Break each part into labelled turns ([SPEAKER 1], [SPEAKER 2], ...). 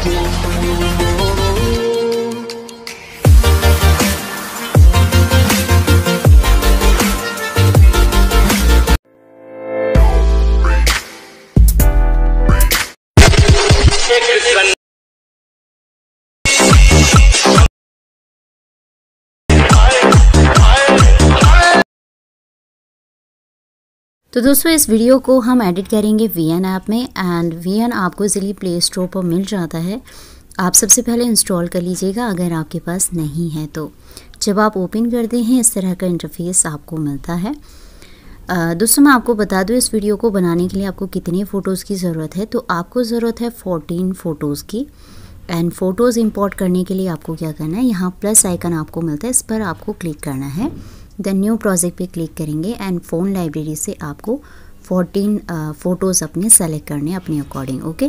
[SPEAKER 1] तो दोस्तों इस वीडियो को हम एडिट करेंगे VN ऐप में एंड VN आपको इजीली प्ले स्टोर पर मिल जाता है। आप सबसे पहले इंस्टॉल कर लीजिएगा अगर आपके पास नहीं है तो। जब आप ओपन करते हैं इस तरह का इंटरफेस आपको मिलता है। दोस्तों मैं आपको बता दूं इस वीडियो को बनाने के लिए आपको कितनी फ़ोटोज़ की ज़रूरत है। तो आपको ज़रूरत है 14 फ़ोटोज़ की। एंड फ़ोटोज़ इंपोर्ट करने के लिए आपको क्या करना है, यहाँ प्लस आइकन आपको मिलता है, इस पर आपको क्लिक करना है। देन न्यू प्रोजेक्ट पे क्लिक करेंगे एंड फ़ोन लाइब्रेरी से आपको 14 फ़ोटोज़ अपने सेलेक्ट करने अपने अकॉर्डिंग। ओके,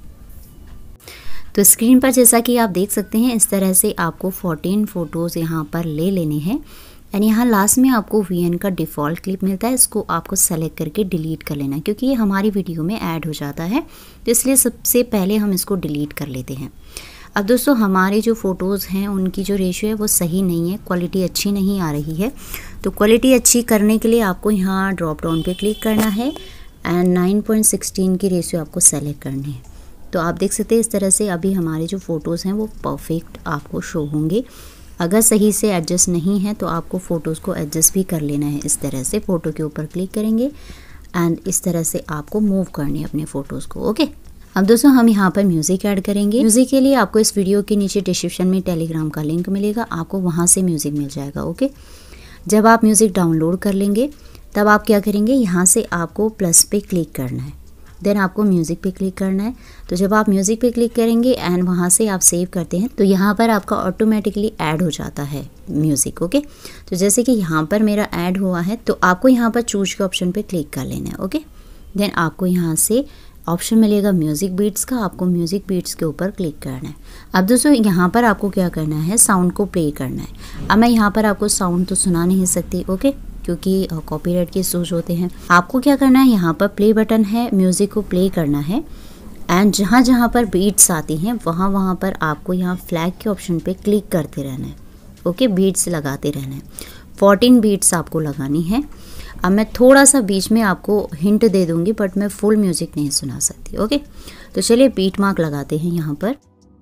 [SPEAKER 1] तो स्क्रीन पर जैसा कि आप देख सकते हैं इस तरह से आपको 14 फ़ोटोज़ यहाँ पर ले लेने हैं। एंड यहाँ लास्ट में आपको VN का डिफ़ॉल्ट क्लिप मिलता है, इसको आपको सेलेक्ट करके डिलीट कर लेना है क्योंकि ये हमारी वीडियो में ऐड हो जाता है, तो इसलिए सबसे पहले हम इसको डिलीट कर लेते हैं। अब दोस्तों हमारे जो फ़ोटोज़ हैं उनकी जो रेशियो है वो सही नहीं है, क्वालिटी अच्छी नहीं आ रही है। तो क्वालिटी अच्छी करने के लिए आपको यहाँ ड्रॉप डाउन पे क्लिक करना है एंड 9.16 की रेशियो आपको सेलेक्ट करनी है। तो आप देख सकते हैं इस तरह से अभी हमारे जो फ़ोटोज़ हैं वो परफेक्ट आपको शो होंगे। अगर सही से एडजस्ट नहीं है तो आपको फ़ोटोज़ को एडजस्ट भी कर लेना है। इस तरह से फ़ोटो के ऊपर क्लिक करेंगे एंड इस तरह से आपको मूव करनी है अपने फ़ोटोज़ को। ओके, अब दोस्तों हम यहाँ पर म्यूज़िक ऐड करेंगे। म्यूज़िक के लिए आपको इस वीडियो के नीचे डिस्क्रिप्शन में टेलीग्राम का लिंक मिलेगा, आपको वहाँ से म्यूज़िक मिल जाएगा। ओके, जब आप म्यूज़िक डाउनलोड कर लेंगे तब आप क्या करेंगे, यहाँ से आपको प्लस पे क्लिक करना है, देन आपको म्यूज़िक पे क्लिक करना है। तो जब आप म्यूज़िक पे क्लिक करेंगे एंड वहाँ से आप सेव करते हैं तो यहाँ पर आपका ऑटोमेटिकली ऐड हो जाता है म्यूज़िक। ओके, तो जैसे कि यहाँ पर मेरा ऐड हुआ है तो आपको यहाँ पर चूज के ऑप्शन पे क्लिक कर लेना है। ओके, देन आपको यहाँ से ऑप्शन मिलेगा म्यूज़िक बीट्स का, आपको म्यूज़िक बीट्स के ऊपर क्लिक करना है। अब दोस्तों यहाँ पर आपको क्या करना है, साउंड को प्ले करना है। अब मैं यहाँ पर आपको साउंड तो सुना नहीं सकती, ओके, क्योंकि कॉपीराइट के इश्यूज होते हैं। आपको क्या करना है, यहाँ पर प्ले बटन है, म्यूज़िक को प्ले करना है एंड जहाँ जहाँ पर बीट्स आती हैं वहाँ वहाँ पर आपको यहाँ फ्लैग के ऑप्शन पे क्लिक करते रहना है। ओके, बीट्स लगाते रहना है। 14 बीट्स आपको लगानी है। अब मैं थोड़ा सा बीच में आपको हिंट दे दूंगी बट मैं फुल म्यूज़िक नहीं सुना सकती। ओके, तो चलिए बीट मार्क लगाते हैं यहाँ पर।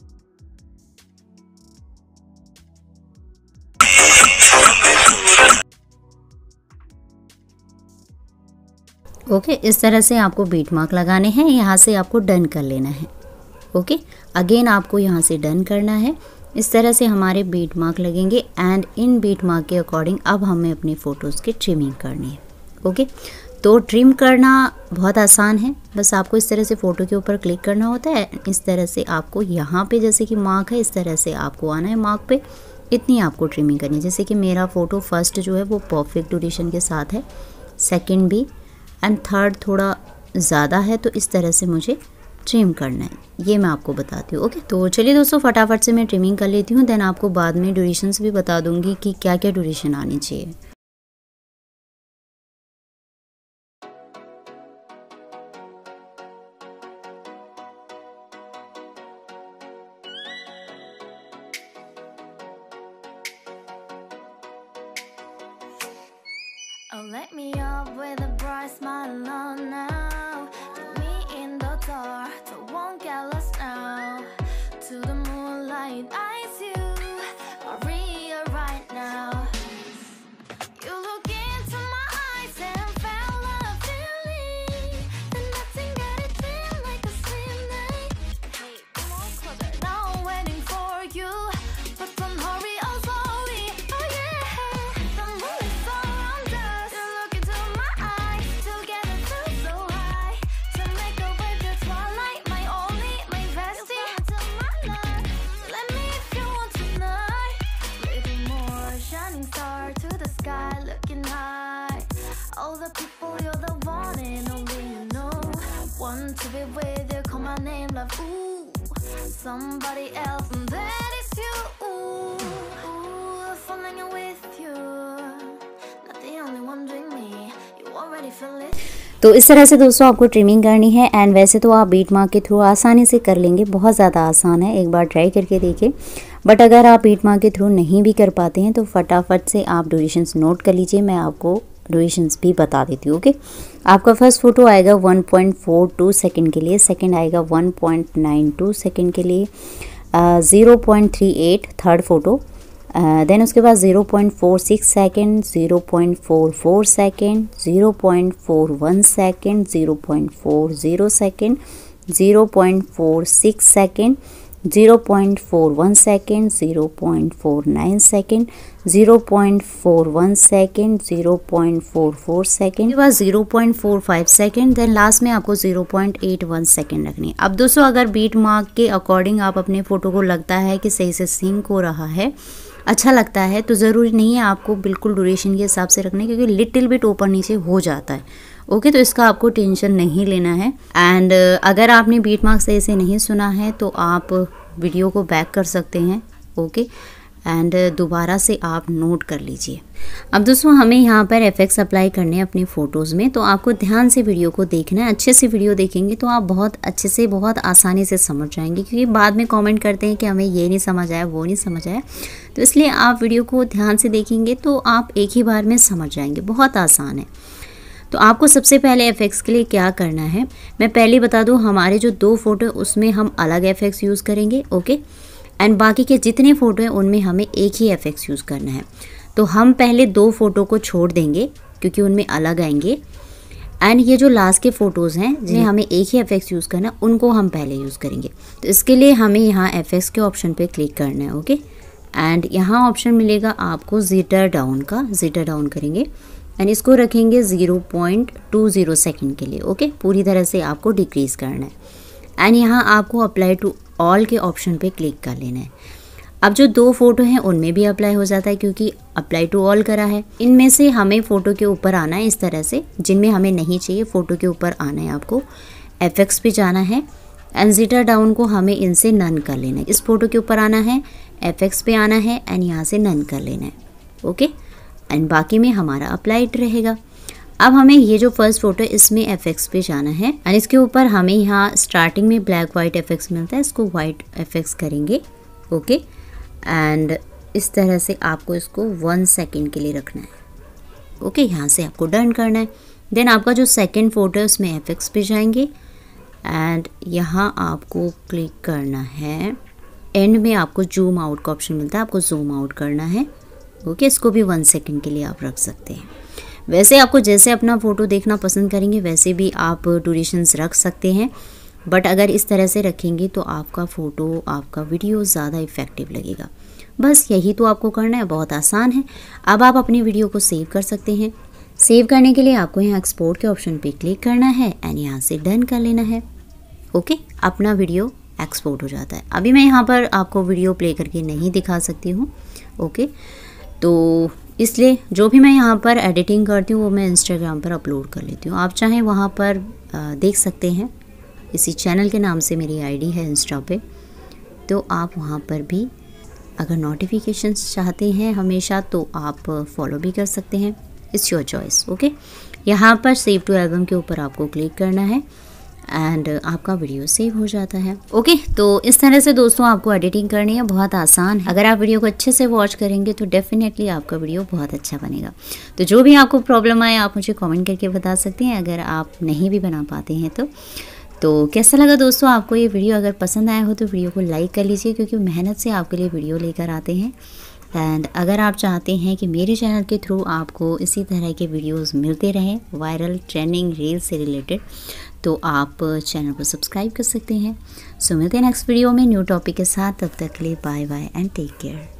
[SPEAKER 1] ओके, इस तरह से आपको बीट मार्क लगाने हैं, यहाँ से आपको डन कर लेना है। ओके, अगेन आपको यहाँ से डन करना है। इस तरह से हमारे बीट मार्क लगेंगे एंड इन बीट मार्क के अकॉर्डिंग अब हमें अपने फ़ोटोज़ की ट्रिमिंग करनी है। ओके, तो ट्रिम करना बहुत आसान है, बस आपको इस तरह से फ़ोटो के ऊपर क्लिक करना होता है। इस तरह से आपको यहाँ पे जैसे कि मार्क है इस तरह से आपको आना है मार्क पे, इतनी आपको ट्रिमिंग करनी है। जैसे कि मेरा फ़ोटो फर्स्ट जो है वो परफेक्ट ड्यूरेशन के साथ है, सेकंड भी एंड थर्ड थोड़ा ज़्यादा है, तो इस तरह से मुझे ट्रिम करना है, ये मैं आपको बताती हूँ। ओके, तो चलिए दोस्तों फटाफट से मैं ट्रिमिंग कर लेती हूँ, देन आपको बाद में ड्यूरेशंस भी बता दूँगी कि क्या क्या ड्यूरेशन आनी चाहिए।
[SPEAKER 2] Oh, let me up with a bright smile on now. Put me in the dark, so won't get lost now. To the moonlight, eyes you, Maria right now. You look into my eyes and felt a feeling that nothing got it feel like a slim night. Hey, come on closer, now I'm waiting for you, but don't hurry, oh slowly. Oh yeah, the moon is around us. You look into my eyes, together feel so high. To make a way to twilight, my only, my bestie. You fall into my life, let me if you want tonight. Little more shining star to the sky, looking high. All the people, you're the one and only you know. Want to be with you, call my name, love. Ooh, somebody else, and that is you. Ooh, falling in with you. Not the only one doing me. You already feel it.
[SPEAKER 1] तो इस तरह से दोस्तों आपको trimming करनी है। And वैसे तो आप बीट मार्क के थ्रू आसानी से कर लेंगे, बहुत ज़्यादा आसान है, एक बार ट्राई करके देखिए। बट अगर आप बीट मार्क के थ्रू नहीं भी कर पाते हैं तो फटाफट से आप ड्यूरेशंस नोट कर लीजिए, मैं आपको ड्यूरेशंस भी बता देती हूँ। ओके, आपका फर्स्ट फ़ोटो आएगा 1.42 सेकेंड के लिए, सेकेंड आएगा 1.92 सेकेंड के लिए, 0.38 थर्ड फ़ोटो, देन उसके बाद 0.46 second, 0.44 second, 0.41 second, 0.40 second, 0.46 second, 0.41 second, 0.49 second, 0.41 second, 0.44 second, उसके बाद 0.45 सेकेंड, देन लास्ट में आपको 0.81 सेकेंड रखनी है। अब दोस्तों अगर बीट मार्क के अकॉर्डिंग आप अपने फ़ोटो को लगता है कि सही से सिंक हो रहा है, अच्छा लगता है, तो ज़रूरी नहीं है आपको बिल्कुल ड्यूरेशन के हिसाब से रखना है, क्योंकि लिटिल बिट ऊपर नीचे हो जाता है। ओके, तो इसका आपको टेंशन नहीं लेना है। एंड अगर आपने बीट मार्क सही से नहीं सुना है तो आप वीडियो को बैक कर सकते हैं। ओके, एंड दोबारा से आप नोट कर लीजिए। अब दोस्तों हमें यहाँ पर एफेक्ट्स अप्लाई करने हैं अपने फ़ोटोज़ में, तो आपको ध्यान से वीडियो को देखना है। अच्छे से वीडियो देखेंगे तो आप बहुत अच्छे से, बहुत आसानी से समझ जाएंगे, क्योंकि बाद में कमेंट करते हैं कि हमें ये नहीं समझ आया, वो नहीं समझ आया। तो इसलिए आप वीडियो को ध्यान से देखेंगे तो आप एक ही बार में समझ जाएंगे, बहुत आसान है। तो आपको सबसे पहले एफेक्ट्स के लिए क्या करना है, मैं पहले बता दूँ, हमारे जो 2 फ़ोटो उसमें हम अलग एफेक्ट्स यूज़ करेंगे। ओके, एंड बाकी के जितने फ़ोटो हैं उनमें हमें एक ही एफेक्ट्स यूज़ करना है। तो हम पहले 2 फ़ोटो को छोड़ देंगे क्योंकि उनमें अलग आएंगे, एंड ये जो लास्ट के फ़ोटोज़ हैं जिन्हें हमें एक ही एफेक्ट्स यूज़ करना है, उनको हम पहले यूज़ करेंगे। तो इसके लिए हमें यहाँ एफेक्ट्स के ऑप्शन पे क्लिक करना है। ओके, एंड यहाँ ऑप्शन मिलेगा आपको जिटर डाउन का, जिटर डाउन करेंगे एंड इसको रखेंगे 0.20 सेकेंड के लिए। ओके, पूरी तरह से आपको डिक्रीज़ करना है। एंड यहाँ आपको अप्लाई टू ऑल के ऑप्शन पे क्लिक कर लेना है। अब जो 2 फ़ोटो हैं उनमें भी अप्लाई हो जाता है, क्योंकि अप्लाई टू ऑल करा है। इनमें से हमें फ़ोटो के ऊपर आना है इस तरह से, जिनमें हमें नहीं चाहिए फ़ोटो के ऊपर आना है, आपको एफेक्ट्स पे जाना है एंड जिटर डाउन को हमें इनसे नन कर लेना है। इस फ़ोटो के ऊपर आना है, एफेक्ट्स पे आना है एंड यहाँ से नन कर लेना है। ओके, एंड बाकी में हमारा अप्लाइड रहेगा। अब हमें ये जो फर्स्ट फोटो है इसमें एफेक्ट्स पे जाना है एंड इसके ऊपर हमें यहाँ स्टार्टिंग में ब्लैक वाइट एफेक्ट्स मिलता है, इसको वाइट एफेक्ट्स करेंगे। ओके, एंड इस तरह से आपको इसको 1 सेकेंड के लिए रखना है। ओके, यहाँ से आपको डन करना है। देन आपका जो सेकेंड फोटो है उसमें एफेक्ट्स पे जाएंगे एंड यहाँ आपको क्लिक करना है। एंड में आपको जूम आउट का ऑप्शन मिलता है, आपको जूम आउट करना है। ओके, इसको भी 1 सेकेंड के लिए आप रख सकते हैं। वैसे आपको जैसे अपना फ़ोटो देखना पसंद करेंगे वैसे भी आप ड्यूरेशंस रख सकते हैं, बट अगर इस तरह से रखेंगे तो आपका फ़ोटो, आपका वीडियो ज़्यादा इफ़ेक्टिव लगेगा। बस यही तो आपको करना है, बहुत आसान है। अब आप अपनी वीडियो को सेव कर सकते हैं। सेव करने के लिए आपको यहाँ एक्सपोर्ट के ऑप्शन पे क्लिक करना है एंड यहाँ से डन कर लेना है। ओके, अपना वीडियो एक्सपोर्ट हो जाता है। अभी मैं यहाँ पर आपको वीडियो प्ले करके नहीं दिखा सकती हूँ। ओके, तो इसलिए जो भी मैं यहाँ पर एडिटिंग करती हूँ वो मैं इंस्टाग्राम पर अपलोड कर लेती हूँ। आप चाहें वहाँ पर देख सकते हैं, इसी चैनल के नाम से मेरी आईडी है इंस्टा पे, तो आप वहाँ पर भी अगर नोटिफिकेशंस चाहते हैं हमेशा तो आप फॉलो भी कर सकते हैं। It's your choice. ओके, यहाँ पर सेव टू एल्बम के ऊपर आपको क्लिक करना है एंड आपका वीडियो सेव हो जाता है। ओके, तो इस तरह से दोस्तों आपको एडिटिंग करनी है, बहुत आसान है। अगर आप वीडियो को अच्छे से वॉच करेंगे तो डेफिनेटली आपका वीडियो बहुत अच्छा बनेगा। तो जो भी आपको प्रॉब्लम आए आप मुझे कमेंट करके बता सकते हैं, अगर आप नहीं भी बना पाते हैं तो कैसा लगा दोस्तों आपको ये वीडियो? अगर पसंद आया हो तो वीडियो को लाइक कर लीजिए, क्योंकि मेहनत से आपके लिए वीडियो लेकर आते हैं। एंड अगर आप चाहते हैं कि मेरे चैनल के थ्रू आपको इसी तरह के वीडियोस मिलते रहें, वायरल ट्रेंडिंग रील से रिलेटेड, तो आप चैनल को सब्सक्राइब कर सकते हैं। सो मिलते हैं नेक्स्ट वीडियो में न्यू टॉपिक के साथ। तब तक के लिए bye bye and take care.